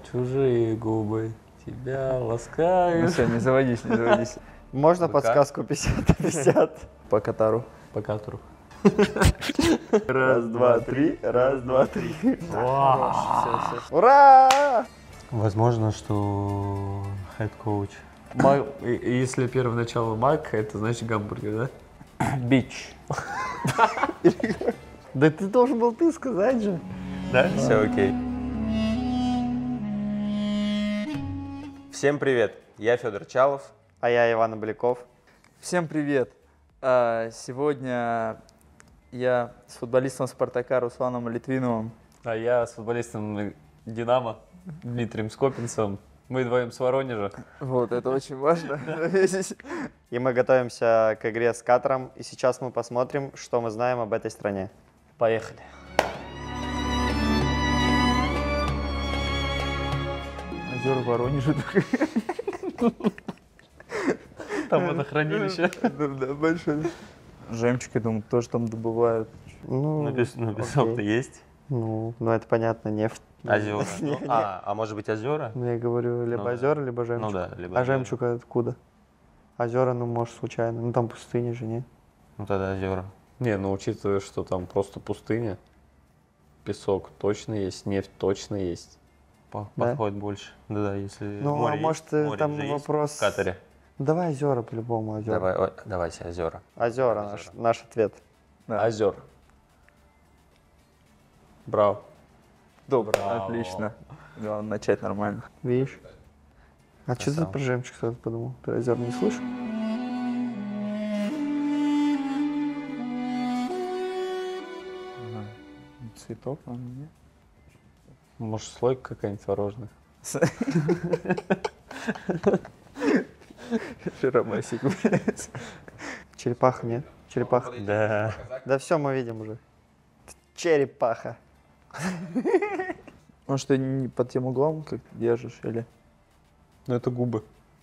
Чужие губы тебя Ну ласкают. все, не заводись, не заводись. Можно ВК? подсказку 50-50? По Катару. По Катару. Раз, два, три. Раз, два, три. Все. Ура! Возможно, что хед-коуч. Если первое начало Мак, это значит гамбургер, да? Бич. Да ты должен был ты сказать же. Да? Все окей. Всем привет, я Федор Чалов. А я Иван Обликов. Всем привет. Сегодня я с футболистом Спартака Русланом Литвиновым. А я с футболистом Динамо Дмитрием Скопинцевым. Мы вдвоем с Воронежа. Вот, это очень важно. И мы готовимся к игре с Катаром. И сейчас мы посмотрим, что мы знаем об этой стране. Поехали. Озер Воронежа. Там водохранилище. Да, большое. Жемчуг, я думаю, тоже там добывают. Ну, Песок-то окей. есть. Ну, это понятно, нефть. Озера. А может быть озера? Ну, я говорю, либо да. озера, либо жемчуг. Ну да, либо А озера. жемчуг откуда? Озера, ну, может, случайно. Ну, там пустыня же, не? Ну тогда озера. Не, ну учитывая, что там просто пустыня, песок точно есть, нефть точно есть. Да? Подходит больше. Да, если Ну, море а есть. может, Море там же есть вопрос... в Катаре. Давай озера, по-любому, озера. Давайте озера. Озера наш ответ. Да. Озер. Браво. Добро, Браво. отлично. Главное начать нормально. Видишь? А что ты Красава. про жемчуг сразу подумал? Ты озер не слышал? Цветок, а нет? Может, слойка какая-нибудь творожная? Широмасик. Черепаха, нет? Черепаха. Да. Да все, мы видим уже. Черепаха. Может, ты не под тем углом как держишь, или? Ну, это губы.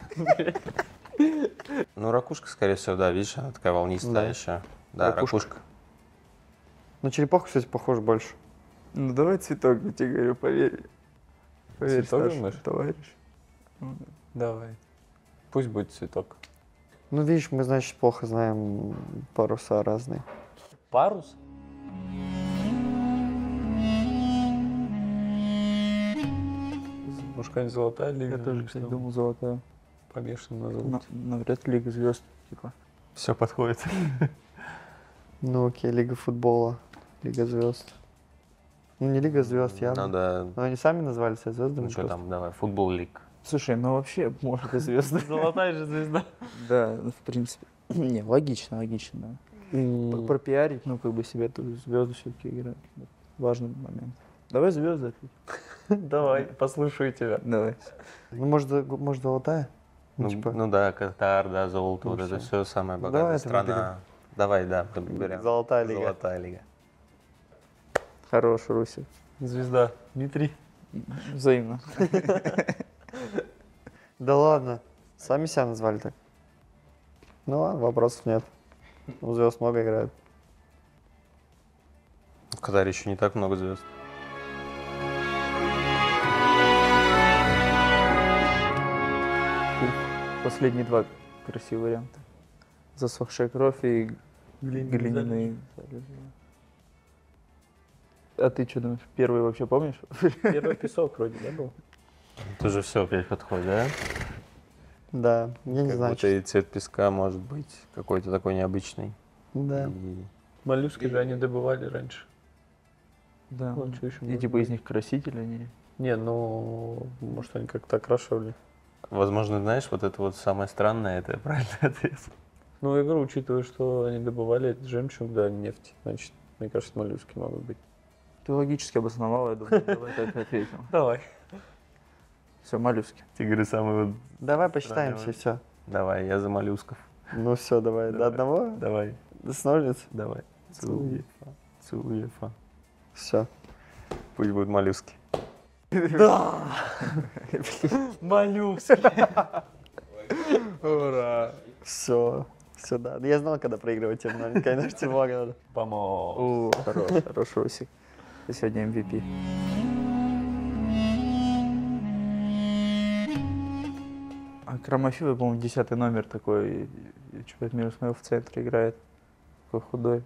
Ну ракушка, скорее всего, да, видишь, она такая волнистая Да. еще. Да, Ракушка. ракушка. Ну, черепаха, кстати, похож больше. Ну, давай цветок, я тебе говорю, поверь. Поверь, Цветок, старший думаешь? товарищ. Давай. Пусть будет цветок. Ну, видишь, мы, значит, плохо знаем паруса разные. Парус? Может, какая-нибудь золотая лига? Я тоже, кстати, думал, золотая. Помешан на золоте. Навряд ли Лига звезд, типа. Все подходит. Ну, окей, Лига футбола, Лига звезд. Ну, не Лига звезд, явно. Ну да. Но они сами назвали себя звездами. Ну что просто. там, давай, футбол лиг. Слушай, ну вообще, может, и звезды. Золотая же звезда. Да, ну, в принципе. Не, логично, да. Пропиарить, ну, как бы себя тоже звезды все-таки играют. Вот, важный момент. Давай звезды ответим. Давай, послушаю тебя. Давай. Ну, может, золотая? Ну, типа, Ну да, Катар, да, золото, Ну вот это всё. все самая Давай богатая это страна. Давай, да, берем. Золотая лига. Золотая лига. Хорош, Руси. Звезда. Дмитрий. Взаимно. Да ладно, сами себя назвали так. Ну ладно, вопросов нет. У звезд много играют. В Катаре еще не так много звезд. Последние два красивые варианта. Засохшая кровь и глиняные. А ты что думаешь? Первый вообще помнишь? Первый песок вроде, да, был? Тоже все опять подходит, да? Да, я не Как знаю. будто и цвет песка может быть какой-то такой необычный. Да. И Моллюски же они добывали раньше. Да. Ну, что еще И может типа из быть? них красители они. Не, ну, может, они как-то окрашивали. возможно, знаешь, вот это вот самое странное, это правильный ответ. Ну, я говорю, учитывая, что они добывали этот жемчуг, да, нефть, значит, мне кажется, моллюски могут быть. Ты логически обосновал, я думаю, давай так ответим. Давай. Все, моллюски. Ты говоришь, самый вот... Давай посчитаем все, все. Давай, я за моллюсков. Ну все, давай. До одного? Давай, С ножниц? давай. Цуефа. Цуефа. Все. Пусть будут моллюски. Моллюски. Ура! Все. Все, да. Я знал, когда проигрывать тем маленькой, знаешь, тем много надо. Помог. Хорош, Русик. Ты сегодня MVP. Кромофил, я, по-моему, 10-й номер такой. Чемпионат мира смотрел, в центре играет. Такой худой.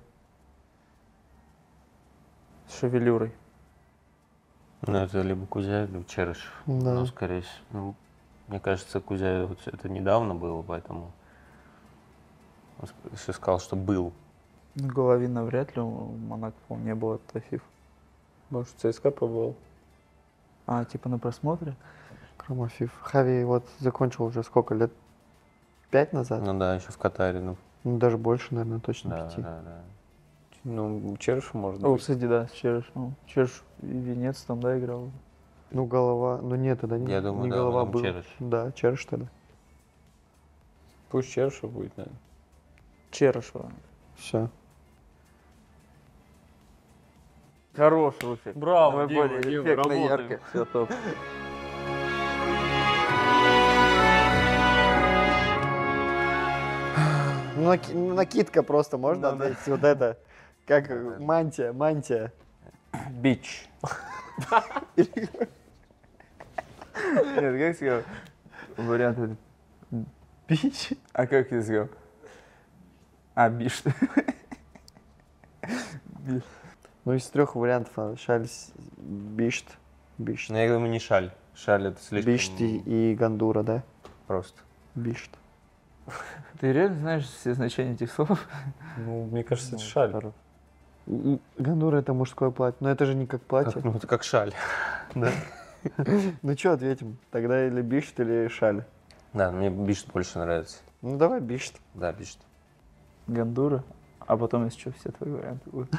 С шевелюрой. Ну, это либо Кузяев, либо Черышев. Да. Ну, скорее всего. Ну, мне кажется, Кузяев вот это недавно было, поэтому он еще сказал, что был. Ну, Головина вряд ли, у Монако, по-моему, не было Тафиф. Может, в ЦСКА побывал? А, типа на просмотре? Кромофив. Хави вот закончил уже сколько лет? 5 назад? Ну да, еще в Катаре. Ну, Ну, даже больше, наверное, точно да, 5. да, да. Ну, Черышев может О, быть. кстати, да, с Черышевым. Черышев и Венец там, да, играл. Ну, голова. Ну, нет, тогда не, Я думаю, не да, голова потом был. Черышев. Да, Черыш тогда. Пусть Черышев будет, наверное. Черышева. Все. Хорош, Руфик. Браво, Давай Дима, более Дима, эффектно, работаем. ярко. Все топ. Ну, накидка просто можно Ну, да. ответить. Вот это. Как мантия, мантия. Бич. Нет, как сказал? Вариант это бич. А как я сказал? А, биш. Биш. Ну, из 3 вариантов шаль, бишт, бишт. Ну, я думаю, не шаль. Шаль это слишком Бишт и гандура, да? просто. Бишт. Ты реально знаешь все значения этих слов? Ну, мне кажется, это шаль. Гандура это мужское платье. Но это же не как платье. Ну, это как шаль. Да. Ну, что ответим? Тогда или бишт, или шаль. Да, мне бишт больше нравится. Ну, давай бишт. Да, бишт. Гандура. А потом, если что, все твои варианты будут.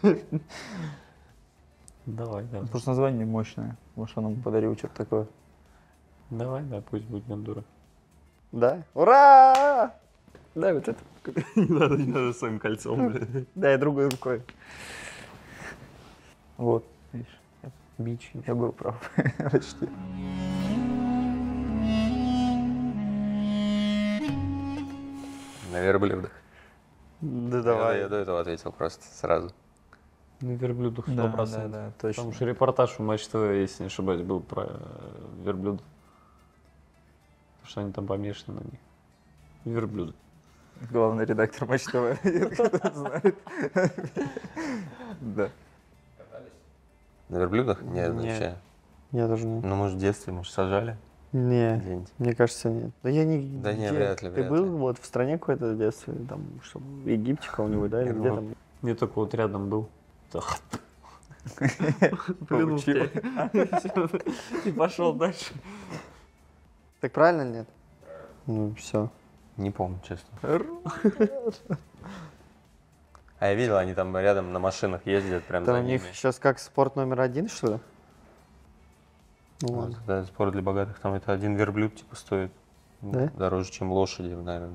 Давай, да. Просто название мощное. Может, он нам подарил что-то такое. Давай, да, пусть будет Гондура. Да? Ура! Да, вот это. Не надо своим кольцом, блин. Дай другой рукой. Вот, видишь. Бич. Я был прав. Почти. На верблюдах. Да Я давай. до этого ответил просто сразу. На верблюдах 100%. Да, точно. Потому что репортаж у Матч ТВ, если не ошибаюсь, был про верблюдов. Потому что они там помешаны на них. Верблюды. Главный редактор Матч ТВ. Кто знает. Да. На верблюдах? Нет, Нет. вообще. Я даже не. Ну, может, в детстве, может, сажали Не, где-нибудь. мне кажется, нет. Да я не. Да не, где? вряд ли, Ты вряд был ли. вот в стране какой-то в детстве, там, что, в Египте кого-нибудь, да, или Я где думал, там? Я только вот рядом был. Получил. И пошел дальше. Так правильно или нет? Ну, все. Не помню, честно. А я видел, они там рядом на машинах ездят, прям Там за у них ними. сейчас как спорт номер 1, что ли? Ну, Вот, ладно. да, спорт для богатых. Там это один верблюд, типа, стоит Да? дороже, чем лошади, наверное.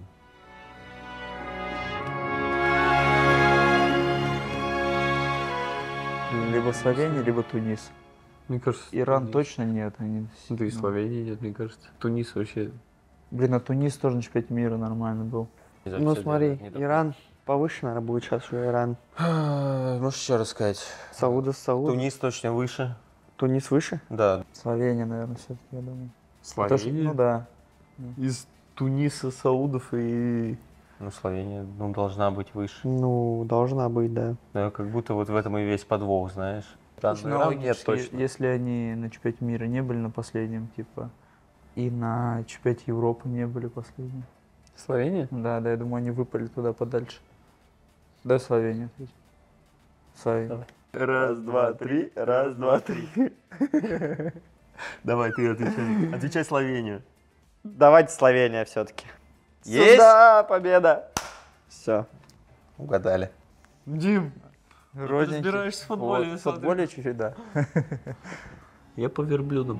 Либо Словения, либо Тунис. Мне кажется, Иран Тунис. точно нет. Они... Да и ну, Словения нет, мне кажется. Тунис вообще. Блин, а Тунис тоже на чемпионате мира нормально был. Ну, смотри, Иран повыше, наверное, будет сейчас уже Иран. Можешь еще раз сказать? Саудов, Тунис точно выше. Тунис выше? Да. Словения, наверное, все-таки, я думаю. Потому что, ну да. Из Туниса, Саудов и... Ну, Словения, ну, должна быть выше. Ну, должна быть, да. Но как будто вот в этом и весь подвох, знаешь. Да, Слушай, ну, ну, Иран нет логически, точно. если они на чемпионате мира не были на последнем, типа, и на чемпионате Европы не были последним. Словения? Да, я думаю, они выпали туда подальше. Да, Словения. ответь. Словения. Давай. Раз, два, три, раз, два, три. Давай, ты отвечай. Отвечай Словению. Давайте Словения все-таки. Есть? Сюда, победа! Все. Угадали. Дим, Родненький. разбираешься в футболе, Вот, я в смотрю. футболе чуть-чуть, да. я по верблюдам.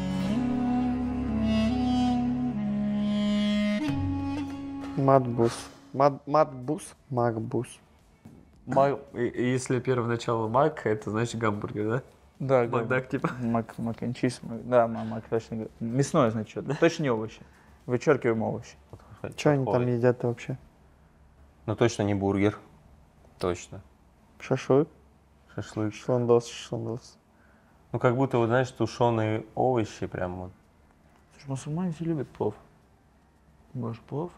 Матбус. Матбус? Макбус. Если первое начало мак, это значит гамбургер, да? Да, Макдак, типа. Мак and cheese. Да, мак точно. Мясное, значит. Точно не овощи. Вычеркиваем овощи. Что они там едят-то вообще? Ну, точно не бургер. Точно. Шашлык? Шашлык. Шландос, шландос. Ну, как будто, вот, знаешь, тушеные овощи прям вот. Слушай, мусульмане все любят плов. Может, плов?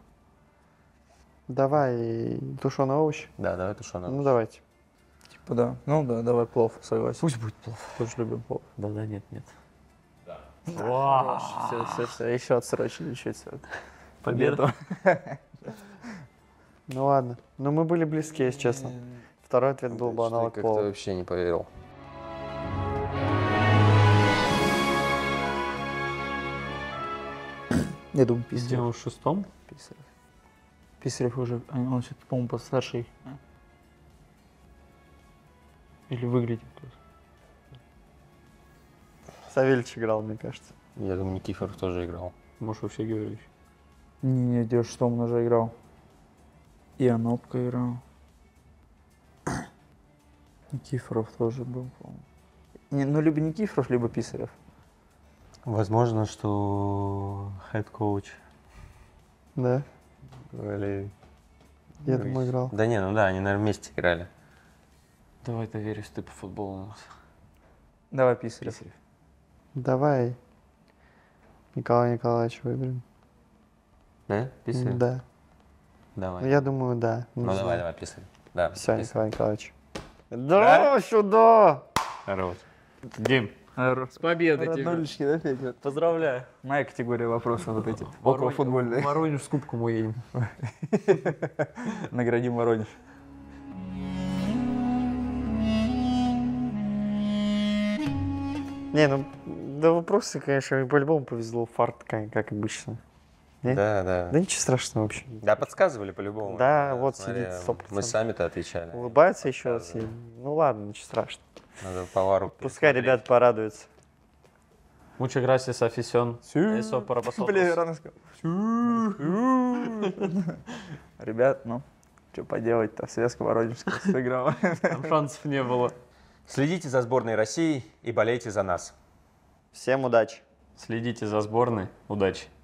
Давай тушеные овощи. Да, давай тушеный. Ну, давайте. Типа, да. Ну да, давай плов, согласен. Пусть будет плов. Тоже любим плов. Да, нет, нет. Все, еще отсрочили чуть-чуть. Победа. Ну ладно. Но мы были близки, если честно. Второй ответ был бы аналог Как-то плова. вообще не поверил. Я думаю, Где Писарев. он в шестом? Писарев. Писарев уже, он все-таки, по-моему, постарше их. Или выглядит просто. Савельич играл, мне кажется. Я думаю, Никифоров тоже играл. Может, вообще Георгиевич. Не, где что он уже играл. И Анопка играл. Никифоров тоже был, по-моему. Ну, либо Никифоров, либо Писарев. Возможно, что хед-коуч. Да, Или... я думаю, играл. Да не, ну да, они, наверное, вместе играли. Давай доверюсь, ты по футболу у нас. Давай Писарев. Давай Николая Николаевича выберем. Да? Писарев? Да. Давай. Ну, я думаю, да. Ну давай, Писарев. Да, Все, Писарев. Николай Николаевич. Да, сюда! Хорош. Дим, с победой тебя. Роднулечки, да, Петя? Поздравляю. Моя категория вопросов вот эти. Около футбольные. Воронеж с кубком уедем. Наградим Воронеж. Не, ну, да вопросы, конечно, по-любому повезло. Фарт, как обычно. Не? Да, да. Да ничего страшного вообще. Да, подсказывали по-любому. Да, вот смотри, сидит 100%. Мы сами-то отвечали. Улыбается еще. Подсказывали. Ну ладно, ничего страшного. Надо повару Пускай ребят порадуются. Muchas gracias, afición. Eso para vosotros. Блин, рано сказал. Ребят, ну, что поделать-то, Советско-Воронежская сыграла. Там шансов не было. Следите за сборной России и болейте за нас. Всем удачи. Следите за сборной. Удачи.